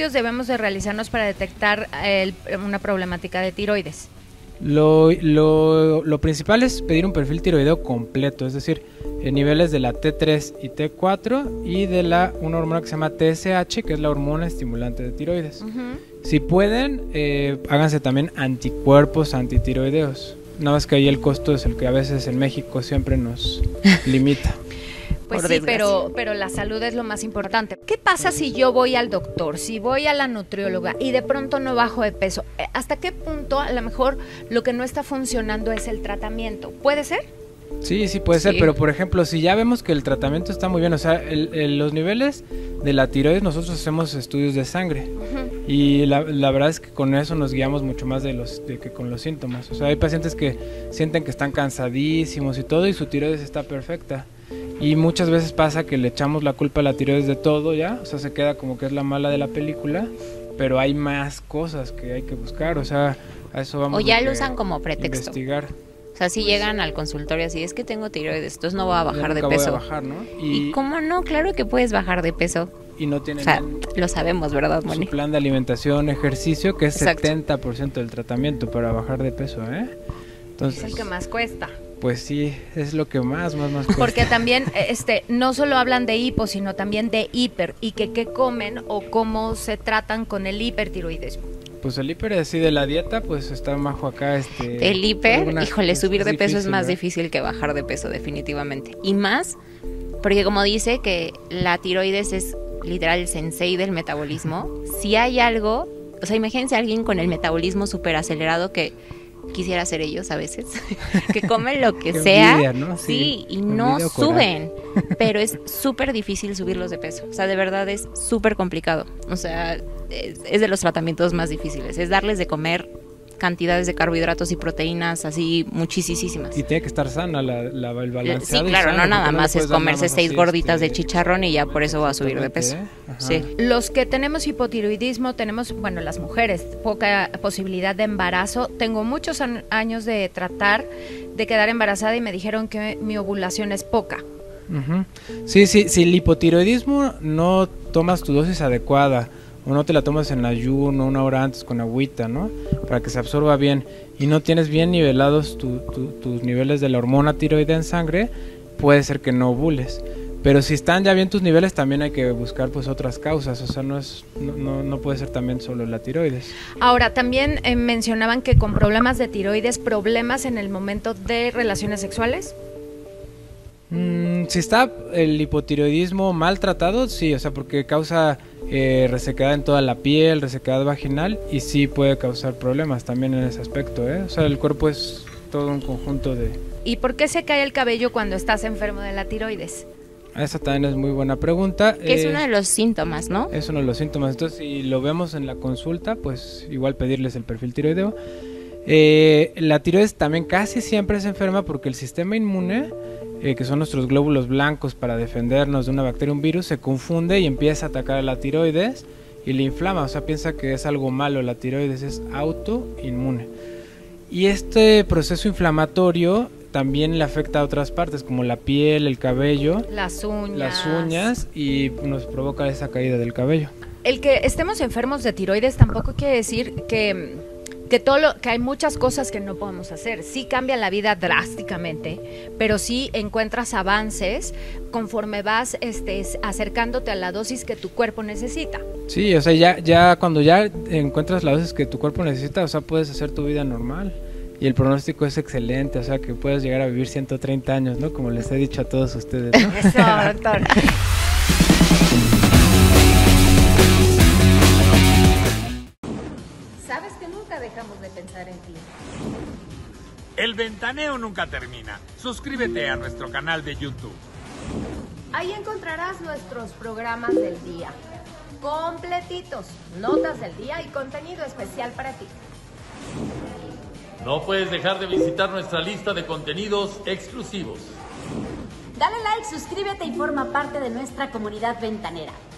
estudios debemos de realizarnos para detectar una problemática de tiroides? Lo principal es pedir un perfil tiroideo completo, es decir, niveles de la T3 y T4 y de una hormona que se llama TSH, que es la hormona estimulante de tiroides. Si pueden, háganse también anticuerpos antitiroideos. Nada más que ahí el costo es el que a veces en México siempre nos limita. Pues sí, pero la salud es lo más importante. ¿Qué pasa si yo voy al doctor, si voy a la nutrióloga y de pronto no bajo de peso? ¿Hasta qué punto a lo mejor lo que no está funcionando es el tratamiento? ¿Puede ser? Sí, puede ser, pero por ejemplo, si ya vemos que el tratamiento está muy bien, o sea, los niveles de la tiroides, nosotros hacemos estudios de sangre y la verdad es que con eso nos guiamos mucho más de que con los síntomas. O sea, hay pacientes que sienten que están cansadísimos y todo y su tiroides está perfecta. Y muchas veces pasa que le echamos la culpa a la tiroides de todo ya, o sea, se queda como que es la mala de la película, pero hay más cosas que hay que buscar, o sea, a eso vamos. O ya lo usan como pretexto. Investigar. O sea, si llegan al consultorio así, es que tengo tiroides, entonces no voy a bajar de peso. Voy a bajar, ¿no? ¿Y cómo no? Claro que puedes bajar de peso. Y no tienen, o sea, lo sabemos, ¿verdad, Moni? Su plan de alimentación, ejercicio, que es Exacto. 70% del tratamiento para bajar de peso, ¿eh? Entonces, Es el que más cuesta. Pues sí, es lo que más cuesta. Porque también no solo hablan de hipo, sino también de hiper, y qué comen o cómo se tratan con el hipertiroidismo. Pues el hiper así de la dieta, pues está majo acá. El hiper, híjole, subir de peso es más ¿verdad? difícil que bajar de peso, definitivamente. Y más, porque como dice que la tiroides es literal el sensei del metabolismo, si hay algo, o sea, imagínense a alguien con el metabolismo súper acelerado que quisiera ser ellos a veces, que comen lo que sea, envidia, ¿no? Sí, y no suben, pero es súper difícil subirlos de peso, o sea, de verdad es súper complicado, o sea, es de los tratamientos más difíciles, es darles de comer cantidades de carbohidratos y proteínas así muchísimas. Y tiene que estar sana el balanceado. Sí, claro, no nada más es comerse 6 gorditas de chicharrón chicharrón y ya por eso va a subir de peso. Sí. Los que tenemos hipotiroidismo tenemos, bueno, las mujeres, poca posibilidad de embarazo. Tengo muchos años de tratar de quedar embarazada y me dijeron que mi ovulación es poca. Sí, si el hipotiroidismo no tomas tu dosis adecuada o no te la tomas en ayuno 1 hora antes con agüita, ¿no? Para que se absorba bien y no tienes bien nivelados tus niveles de la hormona tiroidea en sangre, puede ser que no ovules. Pero si están ya bien tus niveles, también hay que buscar pues otras causas, o sea, no puede ser también solo la tiroides. Ahora, también mencionaban que con problemas de tiroides, problemas en el momento de relaciones sexuales. Si está el hipotiroidismo mal tratado, sí, o sea, porque causa resequedad en toda la piel, resequedad vaginal y sí puede causar problemas también en ese aspecto, ¿eh? O sea, el cuerpo es todo un conjunto de... ¿Y por qué se cae el cabello cuando estás enfermo de la tiroides? Esa también es muy buena pregunta. Que es uno de los síntomas, ¿no? Es uno de los síntomas. Entonces, si lo vemos en la consulta, pues igual pedirles el perfil tiroideo. La tiroides también casi siempre se enferma porque el sistema inmune, que son nuestros glóbulos blancos para defendernos de una bacteria o un virus, se confunde y empieza a atacar a la tiroides y le inflama. O sea, piensa que es algo malo. La tiroides es autoinmune. Y este proceso inflamatorio también le afecta a otras partes como la piel, el cabello, las uñas y nos provoca esa caída del cabello. El que estemos enfermos de tiroides tampoco quiere decir que hay muchas cosas que no podemos hacer. Sí cambia la vida drásticamente, pero sí encuentras avances conforme vas acercándote a la dosis que tu cuerpo necesita. Sí, o sea, ya cuando ya encuentras la dosis que tu cuerpo necesita, o sea, puedes hacer tu vida normal. Y el pronóstico es excelente, o sea, que puedes llegar a vivir 130 años, ¿no? Como les he dicho a todos ustedes, ¿no? Eso, doctor. Sabes que nunca dejamos de pensar en ti. El ventaneo nunca termina. Suscríbete a nuestro canal de YouTube. Ahí encontrarás nuestros programas del día, completitos, notas del día y contenido especial para ti. No puedes dejar de visitar nuestra lista de contenidos exclusivos. Dale like, suscríbete y forma parte de nuestra comunidad ventanera.